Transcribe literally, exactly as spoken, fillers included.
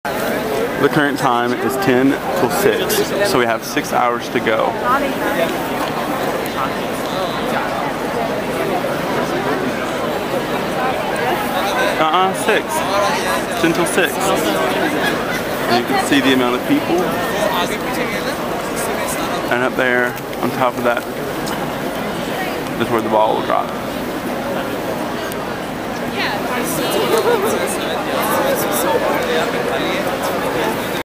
The current time is ten till six, so we have six hours to go. Uh-uh, six. ten till six. And you can see the amount of people. And up there, on top of that, is where the ball will drop.